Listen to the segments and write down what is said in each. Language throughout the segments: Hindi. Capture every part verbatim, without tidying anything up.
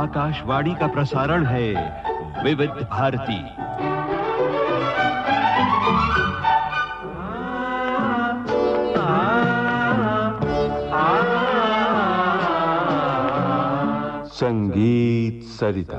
आकाशवाणी का प्रसारण है विविध भारती। संगीत सरिता।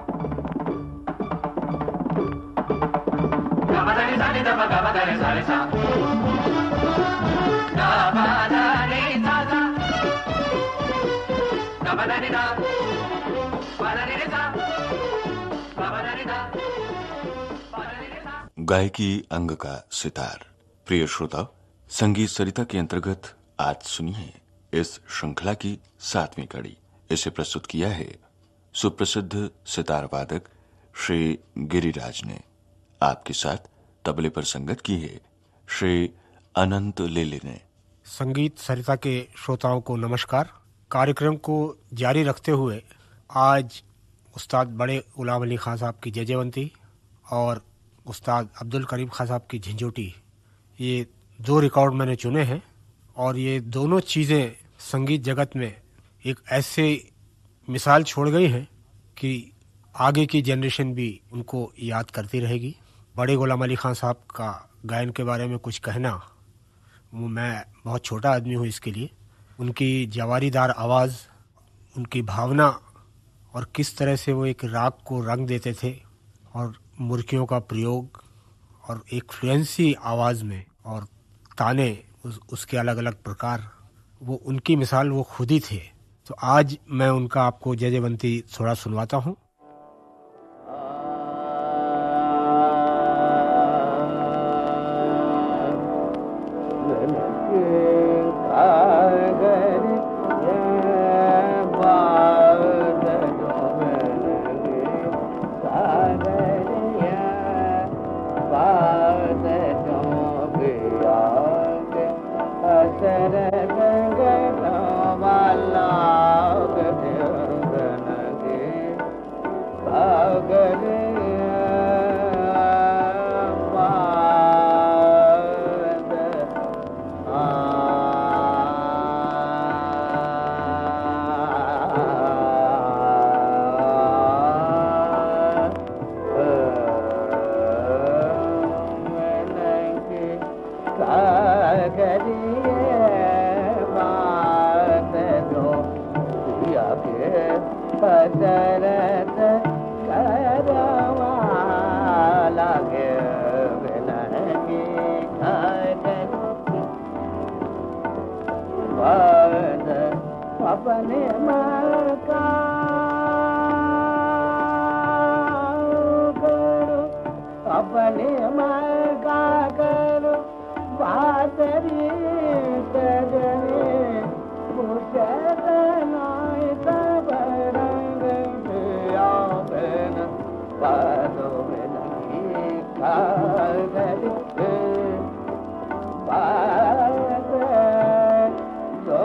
गायकी अंग का सितार। प्रिय श्रोता, संगीत सरिता के अंतर्गत आज सुनिए इस श्रृंखला की सातवीं कड़ी। इसे प्रस्तुत किया है सुप्रसिद्ध सितार वादक श्री गिरिराज ने। आपके साथ तबले पर संगत की है श्री अनंत लेले ने। संगीत सरिता के श्रोताओं को नमस्कार। कार्यक्रम को जारी रखते हुए आज उस्ताद बड़े गुलाम अली खान साहब की जयजयंती और उस्ताद अब्दुल करीम खान साहब की झंझोटी, ये दो रिकॉर्ड मैंने चुने हैं। और ये दोनों चीज़ें संगीत जगत में एक ऐसे मिसाल छोड़ गई हैं कि आगे की जनरेशन भी उनको याद करती रहेगी। बड़े गुलाम अली खान साहब का गायन के बारे में कुछ कहना, वो मैं बहुत छोटा आदमी हूँ इसके लिए। उनकी जवारीदार आवाज़, उनकी भावना और किस तरह से वो एक राग को रंग देते थे और मुर्कियों का प्रयोग और एक फ्लुएंसी आवाज़ में और ताने उस, उसके अलग अलग प्रकार, वो उनकी मिसाल वो खुद ही थे। तो आज मैं उनका आपको जयजयवंती थोड़ा सुनवाता हूँ। अपने मन का करो, अपने मन का करो, बातरी तजने मुशक नाय तब रंग आवन बादो में नहीं खागल बात तो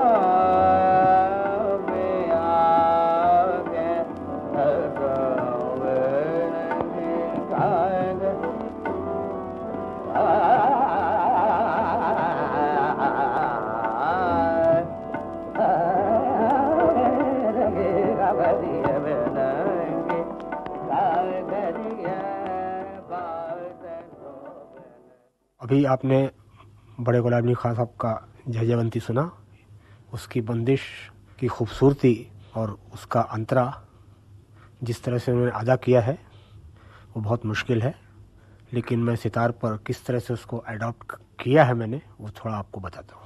अभी आपने बड़े गुलाम अली खान साहब का जयजयवंती सुना। उसकी बंदिश की खूबसूरती और उसका अंतरा जिस तरह से उन्होंने अदा किया है वो बहुत मुश्किल है, लेकिन मैं सितार पर किस तरह से उसको अडॉप्ट किया है मैंने, वो थोड़ा आपको बताता हूँ।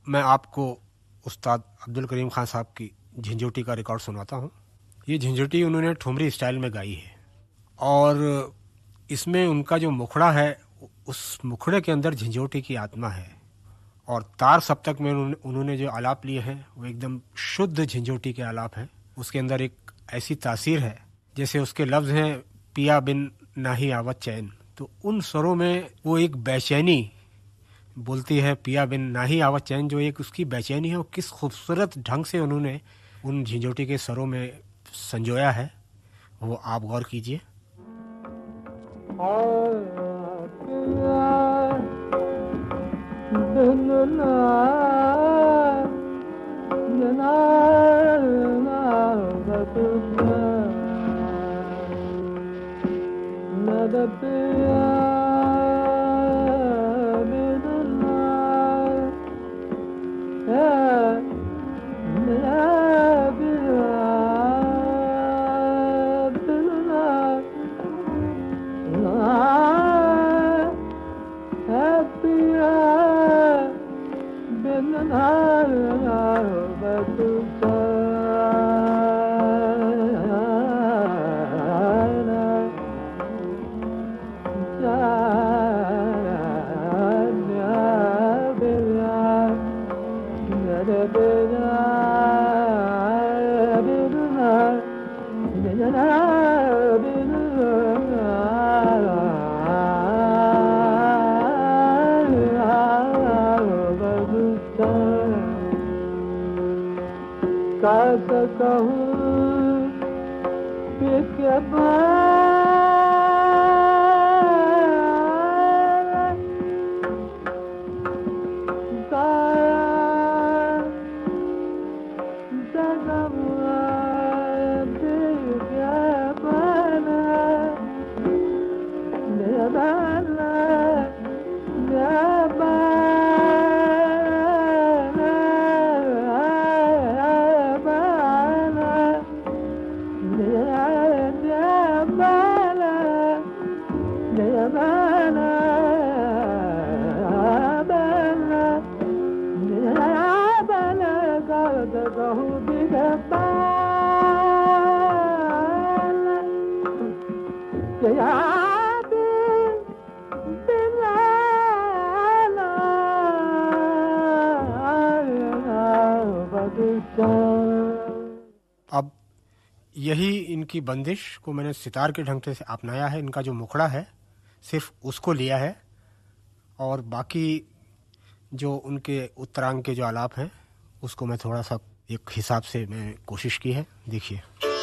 मैं आपको उस्ताद अब्दुल करीम खान साहब की झंझोटी का रिकॉर्ड सुनाता हूँ। ये झंझोटी उन्होंने ठुमरी स्टाइल में गाई है और इसमें उनका जो मुखड़ा है उस मुखड़े के अंदर झंझोटी की आत्मा है और तार सप्तक में उन्होंने, उन्होंने जो आलाप लिए हैं वो एकदम शुद्ध झंझोटी के आलाप हैं। उसके अंदर एक ऐसी तासीर है जैसे उसके लफ्ज़ हैं पिया बिन नाही आवत चैन, तो उन स्वरों में वो एक बेचैनी बोलती है, पिया बिन नाही आवत चैन, जो एक उसकी बेचैनी है वो किस खूबसूरत ढंग से उन्होंने उन झंझोटी के स्वरों में संजोया है, वो आप गौर कीजिए। अब यही इनकी बंदिश को मैंने सितार के ढंग से अपनाया है। इनका जो मुखड़ा है सिर्फ उसको लिया है और बाकी जो उनके उत्तरांग के जो आलाप हैं उसको मैं थोड़ा सा एक हिसाब से मैं कोशिश की है। देखिए,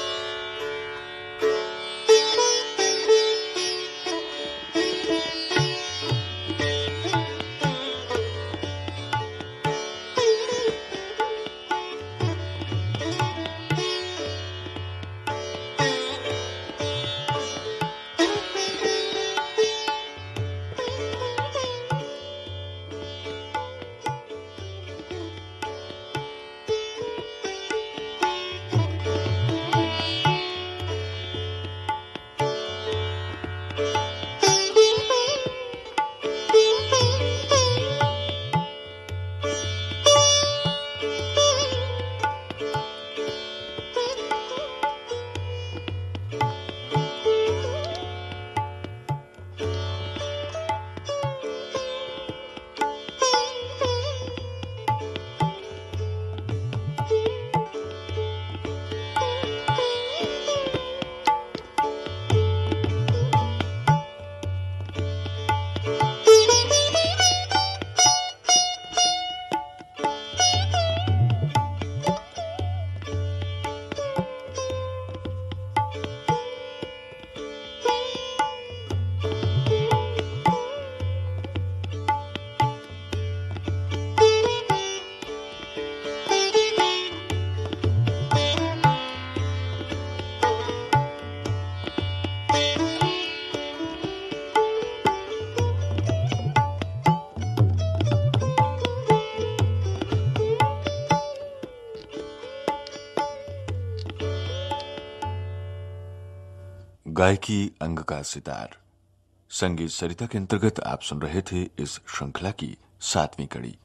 गायकी अंग का सितार संगीत सरिता के अंतर्गत आप सुन रहे थे इस श्रृंखला की सातवीं कड़ी।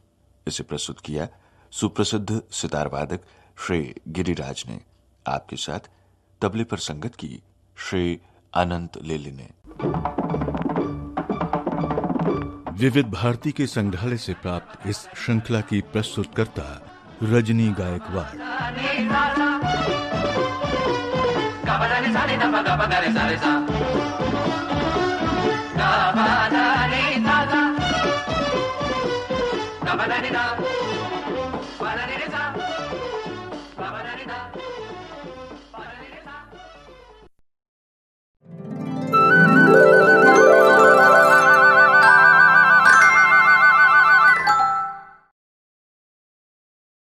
इसे प्रस्तुत किया सुप्रसिद्ध सितार वादक श्री गिरिराज ने। आपके साथ तबले पर संगत की श्री अनंत लेली ने। विविध भारती के संग्रहालय से प्राप्त इस श्रृंखला की प्रस्तुतकर्ता Rajni Gaekwad. Gaba da ni sa ni da pa ga pa ga re sa re sa.